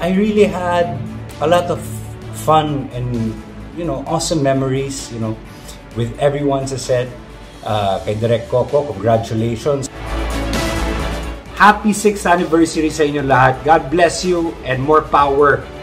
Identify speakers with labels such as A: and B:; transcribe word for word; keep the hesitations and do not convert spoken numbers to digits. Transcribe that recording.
A: I really had a lot of fun and, you know, awesome memories, you know, with everyone sa set. Uh, kay Direk Coco, congratulations. Happy sixth anniversary sa inyo lahat. God bless you and more power